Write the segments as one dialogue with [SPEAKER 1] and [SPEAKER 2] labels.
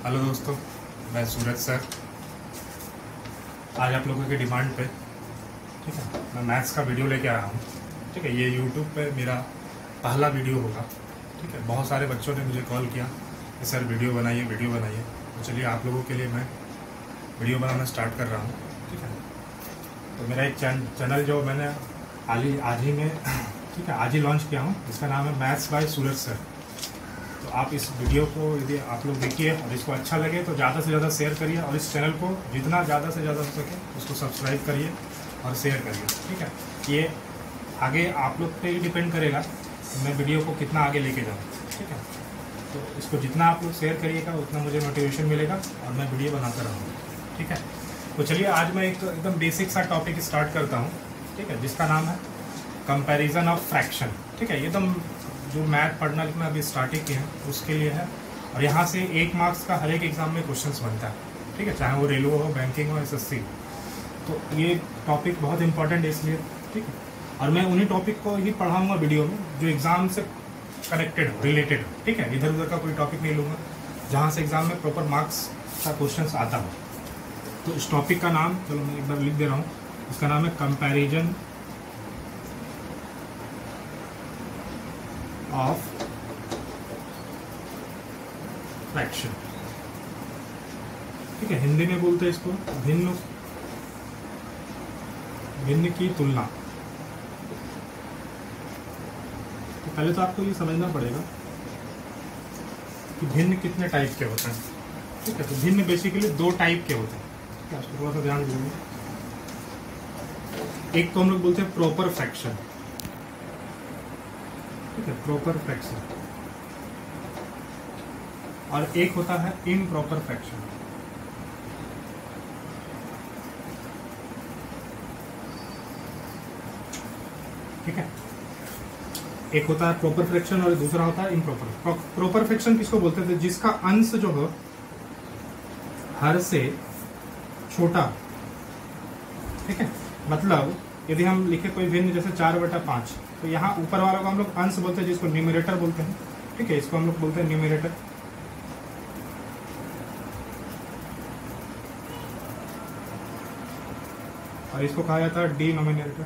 [SPEAKER 1] Hello दोस्तों, मैं सूरज sir. आज आप लोगों की डिमांड पे ठीक है मैं मैथ्स का वीडियो लेके आया हूँ। ठीक है, ये यूट्यूब पे मेरा पहला वीडियो होगा। ठीक है, बहुत सारे बच्चों ने मुझे कॉल किया कि सर वीडियो बनाइए। तो चलिए आप लोगों के लिए मैं वीडियो बनाना स्टार्ट कर रहा हूँ। ठीक है, तो मेरा एक चैनल जो मैंने आज ही लॉन्च किया हूँ, इसका नाम है मैथ्स बाय सूरज सर। तो आप इस वीडियो को यदि आप लोग देखिए और इसको अच्छा लगे तो ज़्यादा से ज़्यादा शेयर करिए, और इस चैनल को जितना ज़्यादा से ज़्यादा हो सके उसको सब्सक्राइब करिए और शेयर करिए। ठीक है, ये आगे आप लोग पे ही डिपेंड करेगा कि मैं वीडियो को कितना आगे लेके जाऊँ। ठीक है, तो इसको जितना आप लोग शेयर करिएगा उतना मुझे मोटिवेशन मिलेगा और मैं वीडियो बनाता रहूँगा। ठीक है, तो चलिए आज मैं एक एकदम बेसिक सा टॉपिक स्टार्ट करता हूँ। ठीक है, जिसका नाम है कंपैरिजन ऑफ फ्रैक्शन। ठीक है, एकदम जो मैथ पढ़ना लिखना अभी स्टार्ट ही किए हैं उसके लिए है, और यहाँ से 1 मार्क्स का हर एक एग्जाम में क्वेश्चंस बनता है। ठीक है, चाहे वो रेलवे हो, बैंकिंग हो, एसएससी। तो ये टॉपिक बहुत इंपॉर्टेंट है इसलिए। ठीक है, और मैं उन्हीं टॉपिक को ही पढ़ाऊंगा वीडियो में जो एग्जाम से कनेक्टेड हो, रिलेटेड हो। ठीक है, इधर उधर का कोई टॉपिक नहीं लूँगा, जहाँ से एग्जाम में प्रॉपर मार्क्स का क्वेश्चन आता हो। तो इस टॉपिक का नाम, चलो मैं एक बार लिख दे रहा हूँ, इसका नाम है कंपैरिजन ऑफ फ्रैक्शन। ठीक है, हिंदी में बोलते हैं इसको भिन्न की तुलना। तो पहले तो आपको ये समझना पड़ेगा कि भिन्न कितने टाइप के होते हैं। ठीक है, तो भिन्न बेसिकली 2 टाइप के होते हैं। ठीक है, उसको थोड़ा सा ध्यान दीजिए। एक तो हम लोग बोलते हैं प्रॉपर फ्रैक्शन। ठीक है, प्रॉपर फ्रैक्शन, और एक होता है इम्प्रॉपर फ्रैक्शन। ठीक है, एक होता है प्रॉपर फ्रैक्शन और दूसरा होता है इम्प्रॉपर। प्रॉपर फ्रैक्शन किसको बोलते थे? जिसका अंश जो हो हर से छोटा। ठीक है, मतलब यदि हम लिखे कोई भिन्न जैसे 4/5, तो यहाँ ऊपर वाला को हम लोग अंश बोलते हैं, जिसको न्यूमरेटर बोलते हैं। ठीक है, इसको हम लोग बोलते हैं न्यूमरेटर। और इसको कहा जाता है डिनोमिनेटर।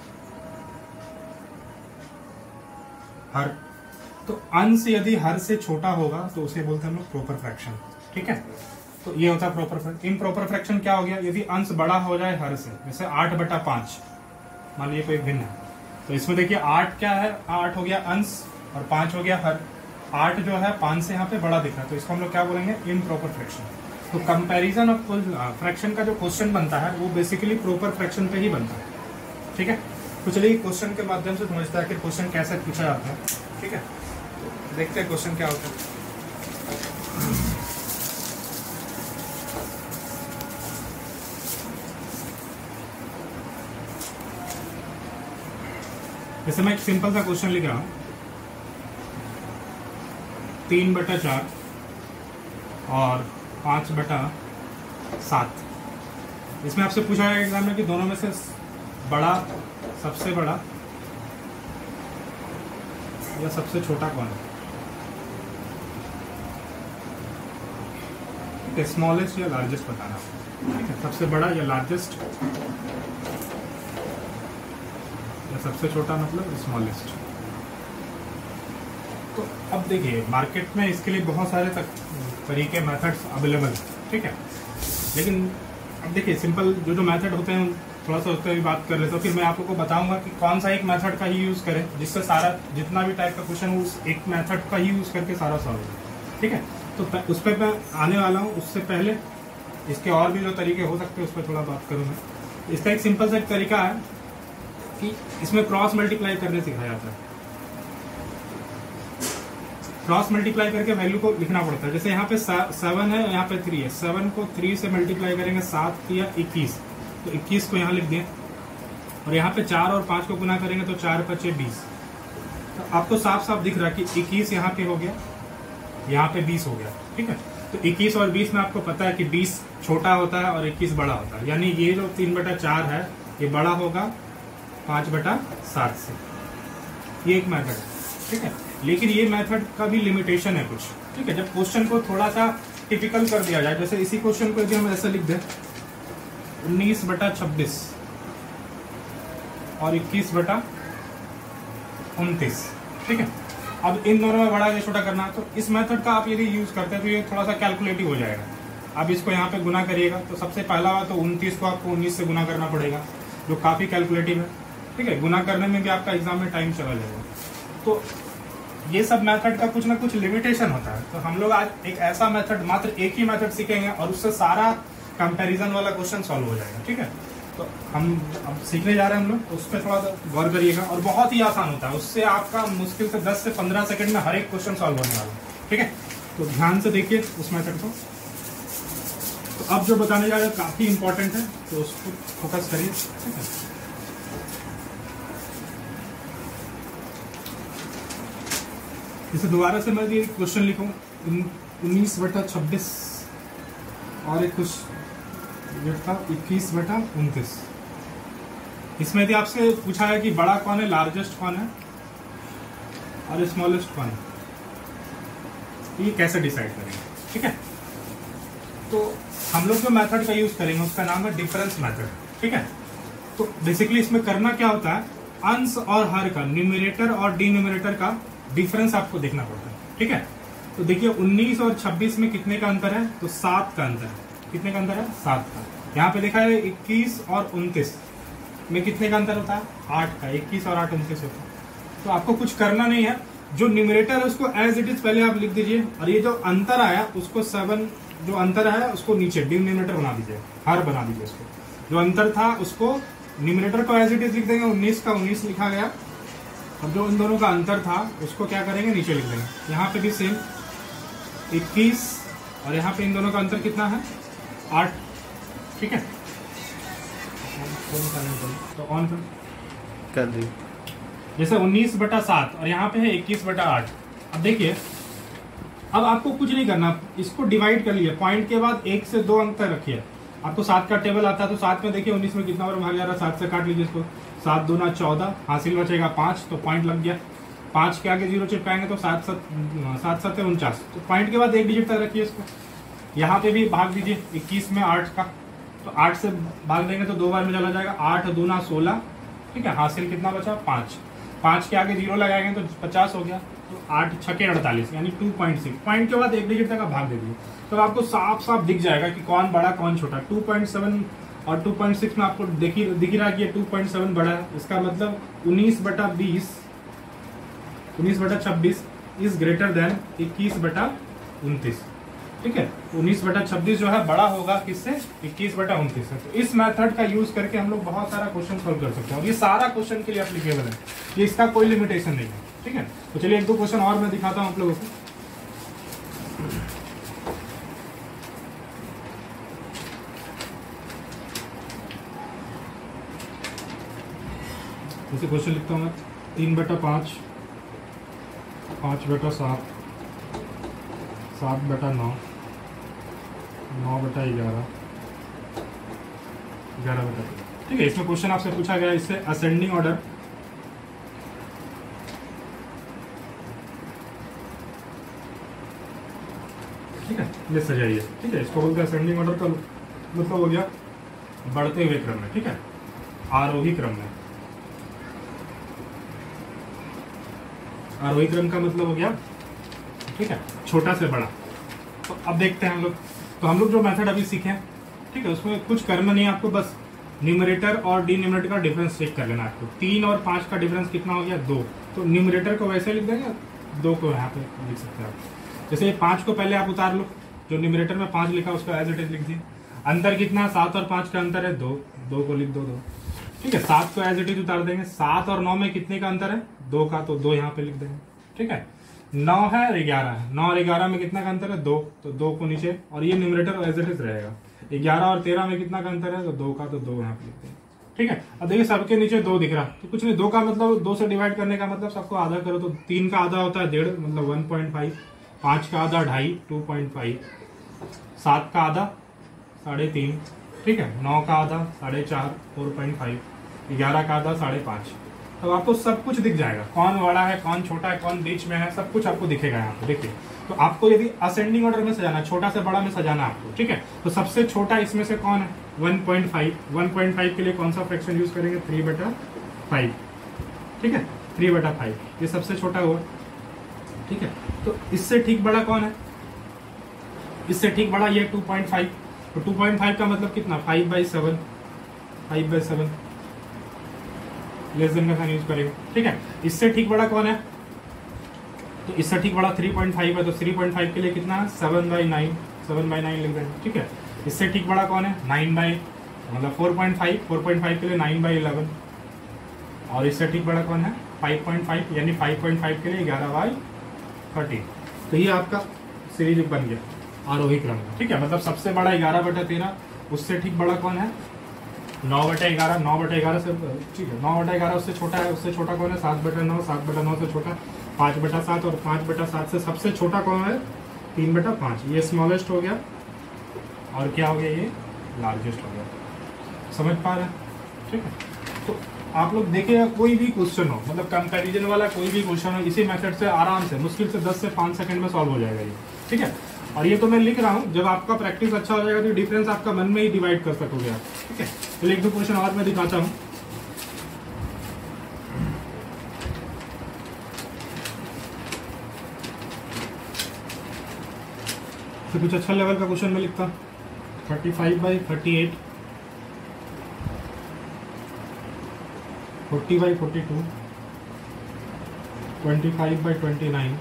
[SPEAKER 1] हर, तो अंश यदि हर से छोटा होगा तो उसे बोलते हैं हम लोग प्रॉपर फ्रैक्शन। ठीक है, तो ये होता है प्रॉपर फ्रैक्शन। इम्प्रॉपर फ्रैक्शन क्या हो गया? यदि अंश बड़ा हो जाए हर से, जैसे 8/5 मान लीजिए कोई भिन्न है, तो इसमें देखिए 8 क्या है? 8 हो गया अंश और 5 हो गया हर। 8 जो है 5 से यहाँ पे बड़ा दिख रहा है, तो इसको हम लोग क्या बोलेंगे? Improper fraction. तो कंपैरिजन ऑफ फ्रैक्शन का जो क्वेश्चन बनता है वो बेसिकली प्रॉपर फ्रैक्शन पे ही बनता है। ठीक है, तो चलिए क्वेश्चन के माध्यम से समझते हैं कि क्वेश्चन कैसे पूछा जाता है। ठीक है, तो देखते हैं क्वेश्चन क्या होता है। जैसे मैं एक सिंपल सा क्वेश्चन लिख रहा हूं, 3/4 और 5/7। इसमें आपसे पूछा जाएगा एग्जाम में कि दोनों में से बड़ा, सबसे बड़ा या सबसे छोटा कौन है? स्मॉलेस्ट या लार्जेस्ट बताना। ठीक है, सबसे बड़ा या लार्जेस्ट, सबसे छोटा मतलब स्मॉलेस्ट। तो अब देखिए मार्केट में इसके लिए बहुत सारे तरीके, मेथड्स अवेलेबल है। ठीक है, लेकिन अब देखिए सिंपल जो मेथड होते हैं थोड़ा सा उस पर भी बात कर लेते, तो फिर मैं आपको बताऊंगा कि कौन सा एक मेथड का ही यूज करें जिससे सारा जितना भी टाइप का क्वेश्चन हो उस एक मेथड का ही यूज करके सारा सॉल्व हो। ठीक है, तो उस पर मैं आने वाला हूँ। उससे पहले इसके और भी जो तरीके हो सकते हैं उस पर थोड़ा बात करूँ मैं। इसका एक सिंपल सा तरीका है कि इसमें क्रॉस मल्टीप्लाई करने सिखाया जाता है। क्रॉस मल्टीप्लाई करके वैल्यू को लिखना पड़ता है। जैसे यहाँ पे 7 है, यहाँ पे 3 है। 7 को 3 से मल्टीप्लाई करेंगे, 7 किया 21, तो 21 को यहाँ लिख दें। और यहाँ पे 4 और 5 को गुना करेंगे तो 4×5 = 20। तो आपको साफ साफ दिख रहा है कि 21 यहाँ पे हो गया, यहाँ पे 20 हो गया। ठीक है, तो 21 और 20 में आपको पता है कि 20 छोटा होता है और 21 बड़ा होता है, यानी ये जो 3/4 है ये बड़ा होगा 5/7 से। ये एक मेथड है। ठीक है, लेकिन ये मेथड का भी लिमिटेशन है कुछ। ठीक है, जब क्वेश्चन को थोड़ा सा टिपिकल कर दिया जाए। जैसे इसी क्वेश्चन को यदि हम ऐसा लिख दें 19/26 और 21/29, ठीक है। अब इन दोनों में बड़ा या छोटा करना है, तो इस मेथड का आप यदि यूज करते हैं तो ये थोड़ा सा कैलकुलेटिव हो जाएगा। आप इसको यहाँ पे गुना करिएगा तो सबसे पहला बात तो 29 को आपको 19 से गुना करना पड़ेगा, जो काफी कैलकुलेटिव है, ठीक है। गुना करने में भी आपका एग्जाम में टाइम चला जाएगा। तो ये सब मेथड का कुछ ना कुछ लिमिटेशन होता है। तो हम लोग आज एक ऐसा मेथड, मात्र एक ही मेथड सीखेंगे और उससे सारा कंपैरिजन वाला क्वेश्चन सॉल्व हो जाएगा, ठीक है। तो हम अब सीखने जा रहे हैं हम लोग, उस पर थोड़ा सा गौर करिएगा और बहुत ही आसान होता है। उससे आपका मुश्किल से 10 से 15 सेकंड में हर एक क्वेश्चन सॉल्व होने वाला है, ठीक है। तो ध्यान से देखिए उस मेथड को। तो अब जो बताने जा रहे हैं काफी इंपॉर्टेंट है, तो उसको फोकस करिए, ठीक है। इसे दोबारा से मैं ये क्वेश्चन लिखूं 19/26 और एक कुछ था 21/29। इसमें यदि आपसे पूछा है कि बड़ा कौन है, लार्जेस्ट कौन है और स्मॉलेस्ट कौन है, ये कैसे डिसाइड करेंगे, ठीक है। तो हम लोग जो मेथड का यूज करेंगे उसका नाम है डिफरेंस मेथड, ठीक है। तो बेसिकली इसमें करना क्या होता है, अंश और हर का, न्यूमरेटर और डिनोमिनेटर का डिफरेंस आपको देखना पड़ता है, ठीक है। तो देखिए 19 और 26 में कितने का अंतर है, तो 7 का अंतर है। कितने का अंतर है, 7 का। यहाँ पे देखा है 21 और 29 में कितने का अंतर होता है, 8 का। 21 और 8 29 होता है। तो आपको कुछ करना नहीं है, जो न्यूमरेटर है उसको एज इट इज पहले आप लिख दीजिए और ये जो अंतर आया उसको 7, जो अंतर है उसको नीचे डिनोमिनेटर बना दीजिए, हर बना दीजिए उसको। जो अंतर था उसको न्यूमरेटर को एज इट इज लिख देंगे, 19 का 19 लिखा गया। अब जो इन दोनों का अंतर था उसको क्या करेंगे, नीचे लिख देंगे। यहाँ पे भी सेम 21 और यहाँ पे इन दोनों का अंतर कितना है, 8, ठीक है। तो ऑन कर दी, जैसे 19/7 और यहाँ पे है 21/8। अब देखिए, अब आपको कुछ नहीं करना, इसको डिवाइड कर लिया, पॉइंट के बाद 1 से 2 अंक तक रखिए। आपको 7 का टेबल आता है तो 7 में देखिए 19 में कितना बार भाग जा रहा है, 7 से काट लीजिए इसको, 7 दूना 14, हासिल बचेगा 5, तो पॉइंट लग गया। 5 के आगे 0 चिपकाएंगे तो 7 7 49, तो पॉइंट के बाद 1 डिजिट तक रखिए इसको। यहाँ पे भी भाग दीजिए 21 में 8 का, तो 8 से भाग देंगे तो 2 बार में चला जाएगा, 8 दूना 16, ठीक है। हासिल कितना बचा, 5। 5 के आगे 0 लगाएंगे तो 50 हो गया, तो 8 छके 48 यानी 2.6। पॉइंट के बाद 1 डिजिट तक आप भाग दे दीजिए, तो आपको साफ साफ दिख जाएगा कि कौन बड़ा कौन छोटा। 2.7 और 2.6 में आपको दिख रहा है कि 2.7 बड़ा है। इसका मतलब 19/20, 19/26 इज ग्रेटर देन 21/29, ठीक है। 19/26 जो है बड़ा होगा किससे, 21/29 से। तो इस मेथड का यूज करके हम लोग बहुत सारा क्वेश्चन सॉल्व कर सकते हैं और ये सारा क्वेश्चन के लिए एप्लीकेबल है, ये इसका कोई लिमिटेशन नहीं है, ठीक है। तो चलिए 1-2 क्वेश्चन और मैं दिखाता हूँ आप लोगों को। जैसे क्वेश्चन लिखता हूँ मैं 3/5, 5/7, 7/9, 9/11, 11/13, ठीक है। इसमें क्वेश्चन आपसे पूछा गया, इससे असेंडिंग ऑर्डर, ठीक है, ये सजाइए, ठीक है। इसको बोलते हैं असेंडिंग ऑर्डर का मतलब हो गया बढ़ते हुए क्रम में, ठीक है, आरोही क्रम में। आरोही क्रम का मतलब हो गया, ठीक है, छोटा से बड़ा। तो अब देखते हैं हम लोग, तो हम लोग जो मेथड अभी सीखे हैं, ठीक है, उसमें कुछ करना नहीं है आपको, बस न्यूमरेटर और डिनोमिनेटर का डिफरेंस चेक कर लेना आपको। 3 और 5 का डिफरेंस कितना हो गया, 2। तो न्यूमरेटर को वैसे लिख देंगे, 2 को यहाँ पे लिख सकते हैं आप। जैसे 5 को पहले आप उतार लो, जो न्यूमरेटर में 5 लिखा उसको एज इट इज लिख दिए। अंतर कितना, 7 और 5 का अंतर है 2, 2 को लिख दो 2, ठीक है। 7 को एज इट इज उतार देंगे। 7 और 9 में कितने का अंतर है, 2 का, तो 2 यहाँ पे लिख देंगे, ठीक है। 9 है और 11 है, 9 और 11 में कितना का अंतर है, 2, तो 2 को नीचे, और ये न्यूमरेटर एज इट इज रहेगा। 11 और 13 में कितना का अंतर है, तो 2 का, तो 2 यहाँ पे लिखते हैं, ठीक है। अब देखिए सबके नीचे 2 दिख रहा, तो कुछ नहीं, 2 का मतलब 2 से डिवाइड करने का मतलब सबको आधा करो, तो 3 का आधा होता है 1.5, मतलब 1.5, 5 का आधा 2.5, 2.5, 7 का आधा 3.5, ठीक है, 9 का आधा 4.5, 4.5, 11 का आधा 5.5, तो आपको सब कुछ दिख जाएगा, कौन बड़ा है, कौन छोटा है, कौन बीच में है, सब कुछ आपको दिखेगा यहाँ पे। देखिए, तो आपको यदि असेंडिंग ऑर्डर में सजाना, छोटा से बड़ा में सजाना आपको, ठीक है, तो सबसे छोटा इसमें से कौन है, 1.5। 1.5 के लिए कौन सा फ्रैक्शन यूज करेंगे, 3/5, ठीक है, 3/5, ये सबसे छोटा हुआ, ठीक है। तो इससे ठीक बड़ा कौन है, इससे ठीक बड़ा ये 2.5। तो 2.5 का मतलब कितना, 5/7, 5/7 लेस देन का साइन यूज करेगा, ठीक है। इससे ठीक बड़ा कौन है, तो इससे ठीक बड़ा 3.5 है, तो 3.5 के लिए कितना, 7/9, 7/9 लिख देंगे, ठीक है। इससे ठीक बड़ा कौन है, 9 मतलब 4.5, 4.5 के लिए 9/11, और इससे ठीक बड़ा कौन है, 5.5, यानी 5.5 के लिए 11/13। तो ये आपका सीरीज बन गया आरोही क्रम में, ठीक है। मतलब सबसे बड़ा 11/13, उससे ठीक बड़ा कौन है, 9/11, 9/11 से, ठीक है, 9/11 उससे छोटा है, उससे छोटा कौन है, 7/9, 7/9 से छोटा 5/7, और 5/7 से सबसे छोटा कौन है, 3/5। ये स्मॉलेस्ट हो गया, और क्या हो गया, ये लार्जेस्ट हो गया। समझ पा रहे हैं, ठीक है। तो आप लोग देखिएगा, कोई भी क्वेश्चन हो, मतलब कंपैरिजन वाला कोई भी क्वेश्चन हो, इसी मेथड से आराम से, मुश्किल से 10 से 5 सेकंड में सॉल्व हो जाएगा ये, ठीक है। और ये तो मैं लिख रहा हूँ, जब आपका प्रैक्टिस अच्छा हो जाएगा तो डिफरेंस आपका मन में ही डिवाइड कर सकोगे आप, ठीक है। तो एक दो क्वेश्चन और मैं दिखाता हूँ। तो कुछ अच्छा लेवल का क्वेश्चन में लिखता हूँ, 35/38, 40/42, 25/29,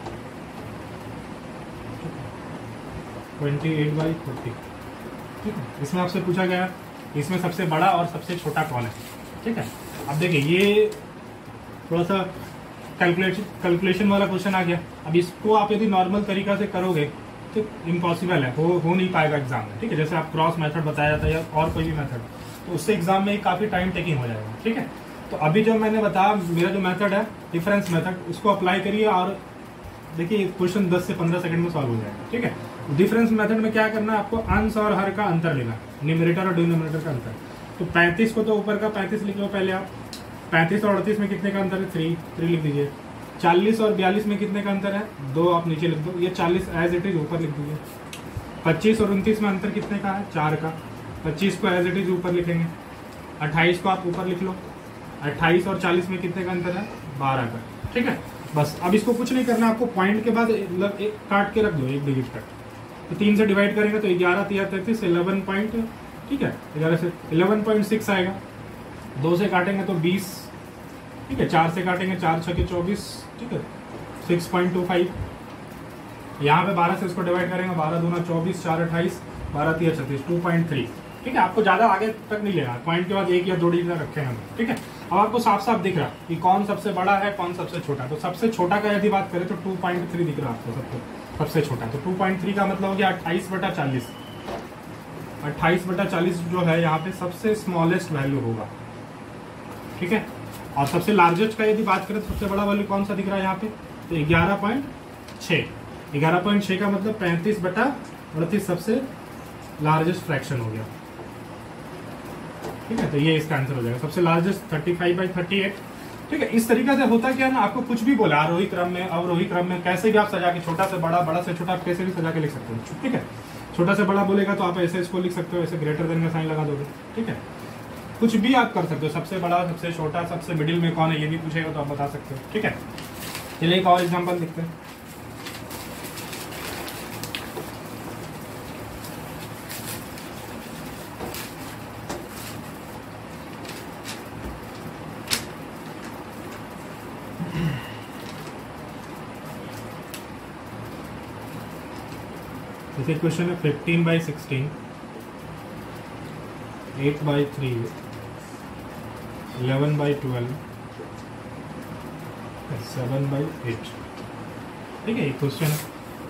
[SPEAKER 1] 28/40, ठीक है। इसमें आपसे पूछा गया इसमें सबसे बड़ा और सबसे छोटा कौन है, ठीक है। अब देखिए, ये थोड़ा सा कैलकुलेशन वाला क्वेश्चन आ गया। अब इसको आप यदि नॉर्मल तरीका से करोगे तो इम्पॉसिबल है, हो नहीं पाएगा एग्जाम में, ठीक है। जैसे आप क्रॉस मेथड बताया जाता है या और कोई भी मेथड, तो उससे एग्जाम में काफ़ी टाइम टेकिंग हो जाएगा, ठीक है। तो अभी जो मैंने बताया, मेरा जो मेथड है डिफरेंस मेथड, उसको अप्लाई करिए और देखिए क्वेश्चन 10 से 15 सेकंड में सॉल्व हो जाएगा, ठीक है। डिफरेंस मेथड में क्या करना है, आपको अंश और हर का अंतर लेना, न्यूमरेटर और डिनोमिनेटर का अंतर। तो 35 को तो ऊपर का 35 लिख लो पहले आप, 35 और 38 में कितने का अंतर है, 3 लिख दीजिए। 40 और 42 में कितने का अंतर है, 2 आप नीचे लिख दो, ये 40 एज इट इज ऊपर लिख दीजिए। 25 और 29 में अंतर कितने का है, 4 का, 25 को एज इट इज ऊपर लिखेंगे। 28 को आप ऊपर लिख लो, 28 और 40 में कितने का अंतर है, 12 का, ठीक है। बस अब इसको कुछ नहीं करना, आपको पॉइंट के बाद एक काट के रख दो, एक डिजिट का। तो 3 से डिवाइड करेंगे तो 11 3 33, 11 पॉइंट, ठीक है, 11 से 11.6 आएगा। 2 से काटेंगे तो 20, ठीक है। 4 से काटेंगे, 4 6 के 24, ठीक है, 6.25। यहाँ पे 12 से इसको डिवाइड करेंगे, 12 दूना 24, 4 28, 12 3 36, 2.3, ठीक है। आपको ज़्यादा आगे तक नहीं लेना, पॉइंट के बाद 1 या 2 डिजिट रखे हैं हम, ठीक है। अब आपको साफ साफ दिख रहा कि कौन सबसे बड़ा है, कौन सबसे छोटा। तो सबसे छोटा का यदि बात करें तो 2.3 दिख रहा है आपको सबसे छोटा। तो 2.3 का मतलब हो गया 28/40। 28/40 जो है यहाँ पे सबसे स्मॉलेस्ट वैल्यू होगा, ठीक है। और सबसे लार्जेस्ट का यदि बात करें तो सबसे बड़ा वैल्यू कौन सा दिख रहा है यहाँ पे, तो 11.6। 11.6 का मतलब 35/38 सबसे लार्जेस्ट फ्रैक्शन हो गया, ठीक है। तो ये इसका आंसर हो जाएगा, सबसे लार्जेस्ट 35/38, ठीक है। इस तरीके से होता क्या है ना, आपको कुछ भी बोला आरोही क्रम में अवरोही क्रम में, कैसे भी आप सजा के, छोटा से बड़ा, बड़ा से छोटा, आप कैसे भी सजा के लिख सकते हो, ठीक है। छोटा से बड़ा बोलेगा तो आप ऐसे इसको लिख सकते हो, ऐसे ग्रेटर देन का साइन लगा दोगे, ठीक है। कुछ भी आप कर सकते हो, सबसे बड़ा, सबसे छोटा, सबसे मिडिल में कौन है, ये भी पूछेगा तो आप बता सकते हो, ठीक है। चलिए एक और एग्जाम्पल देखते हैं। जैसे क्वेश्चन है 15/16, 8/3, 11/12, 7/8, ठीक है। ये क्वेश्चन है।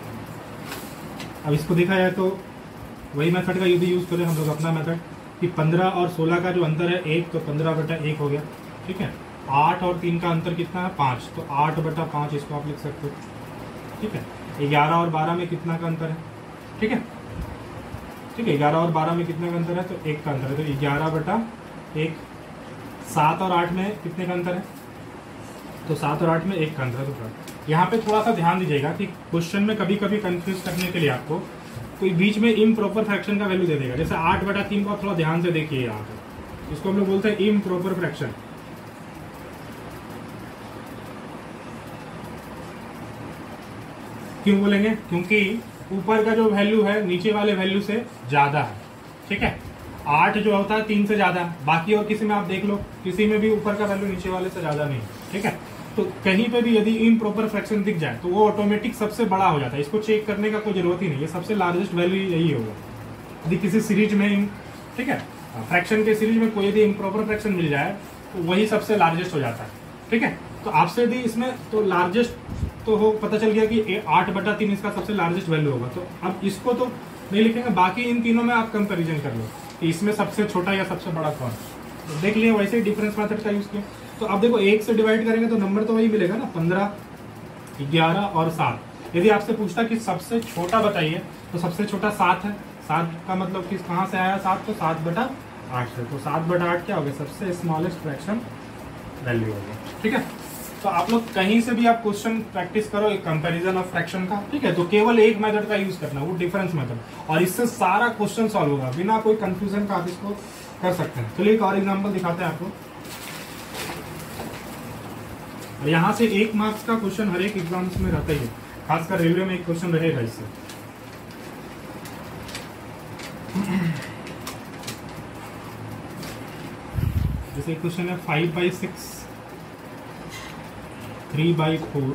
[SPEAKER 1] अब इसको देखा जाए तो वही मेथड का यदि यूज करें हम लोग, अपना मेथड, कि 15 और 16 का जो अंतर है 1, तो 15/1 हो गया, ठीक है। 8 और 3 का अंतर कितना है, 5, तो 8/5 इसको आप लिख सकते हो, ठीक है। 11 और 12 में कितना का अंतर है, ठीक है, ठीक है। 11 और 12 में कितना का अंतर है, तो 1 का अंतर है, तो 11/1 7 और 8 में कितने का अंतर है? तो 7 और 8 में 1 का अंतर है। तो यहाँ पे थोड़ा सा ध्यान दीजिएगा कि क्वेश्चन में कभी कभी कंफ्यूज करने के लिए आपको कोई बीच में इम्प्रॉपर फ्रैक्शन का वैल्यू दे देगा। जैसे 8/3 को आप थोड़ा ध्यान से देखिए, यहाँ पे इसको हम लोग बोलते हैं इम्प्रॉपर फ्रैक्शन। क्यों बोलेंगे? क्योंकि ऊपर का जो वैल्यू है नीचे वाले वैल्यू से ज्यादा है, ठीक है। 8 जो होता है 3 से ज्यादा है, बाकी और किसी में आप देख लो, किसी में भी ऊपर का वैल्यू नीचे वाले से ज्यादा नहीं, ठीक है। तो कहीं पे भी यदि इम्प्रॉपर फ्रैक्शन दिख जाए तो वो ऑटोमेटिक सबसे बड़ा हो जाता है, इसको चेक करने का कोई जरूरत ही नहीं, ये सबसे लार्जेस्ट वैल्यू यही होगा। यदि किसी सीरीज में, ठीक है, फ्रैक्शन के सीरीज में कोई यदि इम्प्रॉपर फ्रैक्शन मिल जाए तो वही सबसे लार्जेस्ट हो जाता है, ठीक है। तो आपसे यदि इसमें तो लार्जेस्ट तो हो पता चल गया कि 8/3 इसका सबसे लार्जेस्ट वैल्यू होगा। तो अब इसको तो नहीं लिखेंगे, बाकी इन तीनों में आप कंपैरिजन कर लो कि इसमें सबसे छोटा या सबसे बड़ा कौन। तो देख लिए वैसे ही डिफरेंस मेथड का यूज किया। तो अब देखो 1 से डिवाइड करेंगे तो नंबर तो वही मिलेगा ना, 15, 11 और 7। यदि आपसे पूछता कि सबसे छोटा बताइए तो सबसे छोटा 7 है। 7 का मतलब किस कहाँ से आया 7? तो 7/8 से। तो 7/8 क्या हो गया? सबसे स्मॉलेस्ट फ्रैक्शन वैल्यू हो गया, ठीक है। तो आप लोग कहीं से भी आप क्वेश्चन प्रैक्टिस करो एक कंपैरिजन ऑफ फ्रैक्शन का, ठीक है। तो केवल एक मेथड का यूज करना, वो डिफरेंस मेथड, और इससे सारा क्वेश्चन सॉल्व होगा बिना कोई कंफ्यूजन का। आप इसको कर सकते हैं। चलिए एक और एग्जांपल दिखाते हैं आपको। और यहाँ से 1 मार्क्स का क्वेश्चन हर एक एग्जाम्स में रहता ही है, खासकर रेलवे में एक क्वेश्चन रहेगा इससे। जैसे क्वेश्चन है 5/6, 3/4,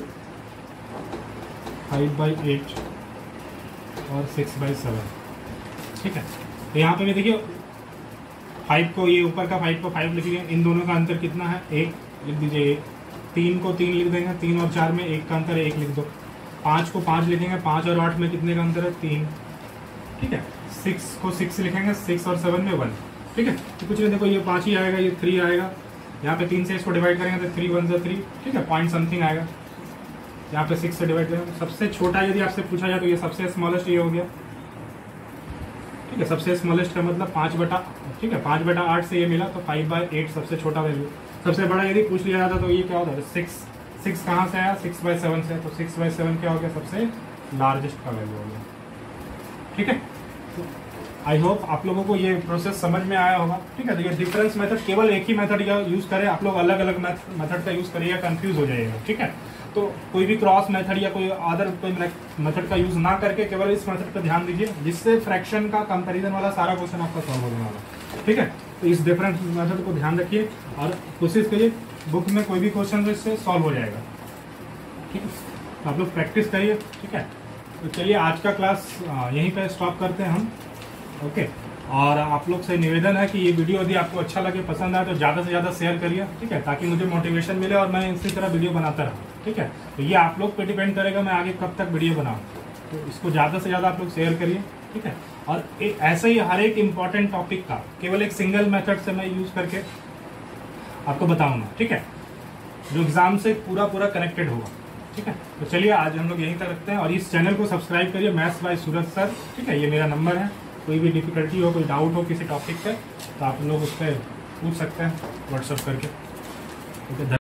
[SPEAKER 1] 5/8 और 6/7, ठीक है। तो यहाँ पे भी देखिए 5 को, ये ऊपर का 5 को 5 लिख लिया, इन दोनों का अंतर कितना है? 1 लिख दीजिए। 3 को 3 लिख देंगे, 3 और 4 में 1 का अंतर है, 1 लिख दो। 5 को 5 लिखेंगे, 5 और 8 में कितने का अंतर है? 3, ठीक है। 6 को 6 लिखेंगे, 6 और 7 में 1, ठीक है। तो कुछ नहीं, देखो ये 5 ही आएगा, ये 3 आएगा। यहाँ पे 3 से इसको डिवाइड करेंगे तो 3 1 से 3, ठीक है, पॉइंट समथिंग आएगा। यहाँ पे 6 से डिवाइड करेंगे, सबसे छोटा यदि आपसे पूछा जाए तो ये सबसे स्मॉलेस्ट ये हो गया, ठीक है। सबसे स्मॉलेस्ट का मतलब 5/, ठीक है, 5/8 से ये मिला, तो 5/8 सबसे छोटा वैल्यू। सबसे बड़ा यदि पूछ लिया जाता तो ये क्या होता है? 6 कहाँ से आया? 6/7 से। तो 6/7 क्या हो गया? सबसे लार्जेस्ट का वैल्यू हो गया, ठीक है। तो आई होप आप लोगों को ये प्रोसेस समझ में आया होगा, ठीक है। तो ये डिफरेंस मेथड, केवल एक ही मेथड का यूज करें, आप लोग अलग अलग मेथड का यूज करिएगा, कंफ्यूज हो जाइएगा, ठीक है। तो कोई भी क्रॉस मेथड या कोई अदर कोई मेथड का यूज ना करके केवल इस मेथड पर ध्यान दीजिए, जिससे फ्रैक्शन का कंपैरिजन वाला सारा क्वेश्चन आपका सॉल्व होने वाला, ठीक है। तो इस डिफरेंस मेथड को ध्यान रखिए और कोशिश करिए बुक में कोई भी क्वेश्चन इससे सॉल्व हो जाएगा, ठीक है। तो आप लोग प्रैक्टिस करिए, ठीक है। तो चलिए आज का क्लास यहीं पे स्टॉप करते हैं हम, ओके। और आप लोग से निवेदन है कि ये वीडियो यदि आपको अच्छा लगे, पसंद आए तो ज़्यादा से ज़्यादा शेयर करिए, ठीक है, ताकि मुझे मोटिवेशन मिले और मैं इसी तरह वीडियो बनाता रहूँ, ठीक है। तो ये आप लोग पे डिपेंड करेगा मैं आगे कब तक वीडियो बनाऊँ। तो इसको ज़्यादा से ज़्यादा आप लोग शेयर करिए, ठीक है। और ऐसे ही हर एक इम्पॉर्टेंट टॉपिक का केवल एक सिंगल मेथड से मैं यूज़ करके आपको बताऊँगा, ठीक है, जो एग्ज़ाम से पूरा कनेक्टेड होगा, ठीक है। तो चलिए आज हम लोग यहीं तक रखते हैं और इस चैनल को सब्सक्राइब करिए, मैथ्स बाय सूरज सर, ठीक है। ये मेरा नंबर है, कोई भी डिफिकल्टी हो, कोई डाउट हो किसी टॉपिक पे तो आप लोग उस पर पूछ सकते हैं व्हाट्सएप करके, ठीक है।